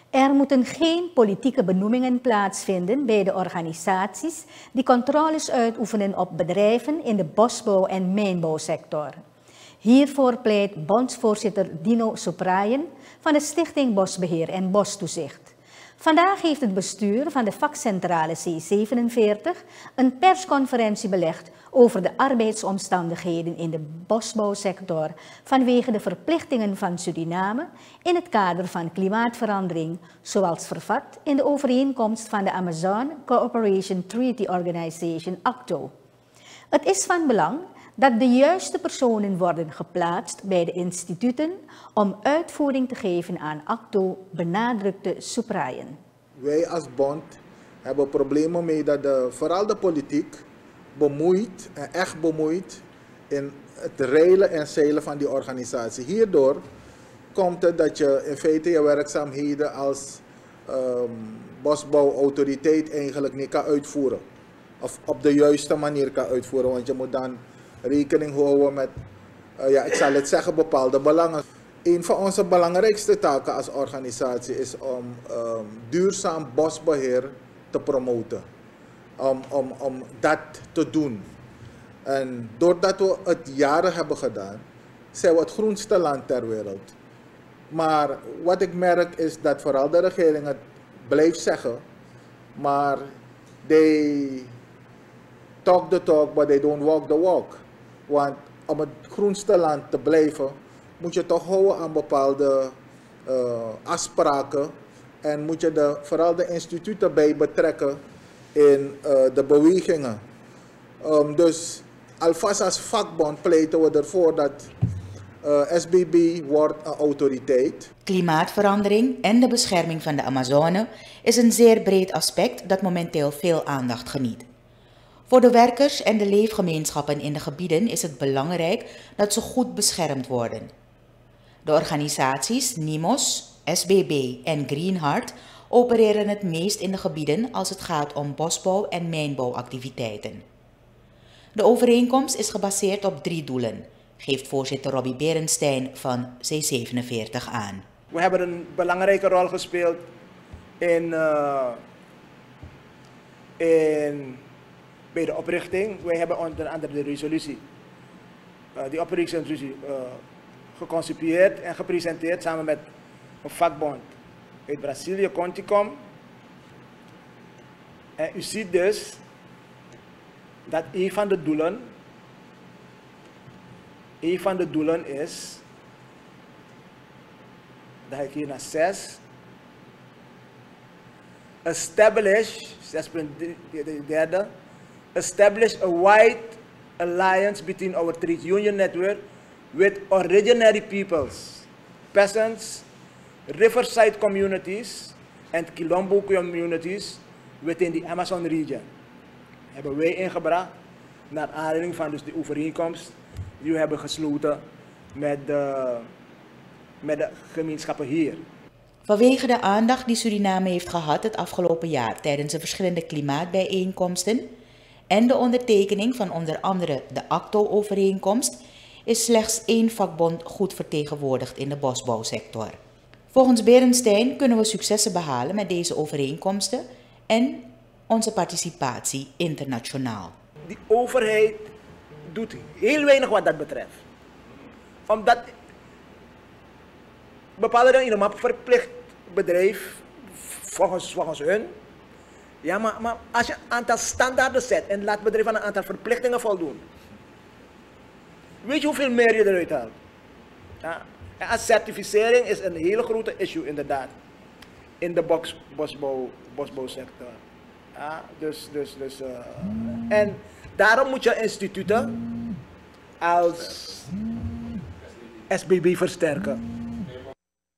Er moeten geen politieke benoemingen plaatsvinden bij de organisaties die controles uitoefenen op bedrijven in de bosbouw- en mijnbouwsector. Hiervoor pleit bondsvoorzitter Dino Suprayen van de Stichting Bosbeheer en Bostoezicht. Vandaag heeft het bestuur van de vakcentrale C47 een persconferentie belegd over de arbeidsomstandigheden in de bosbouwsector vanwege de verplichtingen van Suriname in het kader van klimaatverandering, zoals vervat in de overeenkomst van de Amazon Cooperation Treaty Organization, ACTO. Het is van belang dat de juiste personen worden geplaatst bij de instituten om uitvoering te geven aan ACTO, benadrukte Suprayen. Wij als bond hebben problemen mee dat vooral de politiek bemoeit en echt bemoeit in het reilen en zeilen van die organisatie. Hierdoor komt het dat je in feite je werkzaamheden als bosbouwautoriteit eigenlijk niet kan uitvoeren. Of op de juiste manier kan uitvoeren, want je moet dan rekening houden met, ik zal het zeggen, bepaalde belangen. Een van onze belangrijkste taken als organisatie is om duurzaam bosbeheer te promoten. Om dat te doen. En doordat we het jaren hebben gedaan, zijn we het groenste land ter wereld. Maar wat ik merk is dat vooral de regering het blijft zeggen, maar they talk the talk, but they don't walk the walk. Want om het groenste land te blijven, moet je toch houden aan bepaalde afspraken en moet je vooral de instituten bij betrekken in de bewegingen. Dus alvast als vakbond pleiten we ervoor dat SBB wordt een autoriteit. Klimaatverandering en de bescherming van de Amazone is een zeer breed aspect dat momenteel veel aandacht geniet. Voor de werkers en de leefgemeenschappen in de gebieden is het belangrijk dat ze goed beschermd worden. De organisaties NIMOS, SBB en Greenheart opereren het meest in de gebieden als het gaat om bosbouw- en mijnbouwactiviteiten. De overeenkomst is gebaseerd op 3 doelen, geeft voorzitter Robbie Berenstein van C47 aan. We hebben een belangrijke rol gespeeld bij de oprichting. Wij hebben onder andere de resolutie, die oprichtingsresolutie geconcipieerd en gepresenteerd samen met een vakbond uit Brazilië, Conticom. En u ziet dus dat een van de doelen is, dat ik hier naar 6, establish a wide alliance between our trade union network with originary peoples, peasants, riverside communities and Quilombo communities within the Amazon region. Hebben wij ingebracht naar aanleiding van dus de overeenkomst die we hebben gesloten met de gemeenschappen hier. Vanwege de aandacht die Suriname heeft gehad het afgelopen jaar tijdens de verschillende klimaatbijeenkomsten en de ondertekening van onder andere de ACTO-overeenkomst is slechts 1 vakbond goed vertegenwoordigd in de bosbouwsector. Volgens Berenstein kunnen we successen behalen met deze overeenkomsten en onze participatie internationaal. Die overheid doet heel weinig wat dat betreft. Omdat bepaalde dingen in een verplicht bedrijf, volgens hun. Ja, maar als je een aantal standaarden zet en laat bedrijven aan een aantal verplichtingen voldoen, weet je hoeveel meer je eruit haalt? Ja, en certificering is een hele grote issue inderdaad in de bosbouwsector. Ja, en daarom moet je instituten als SBB versterken.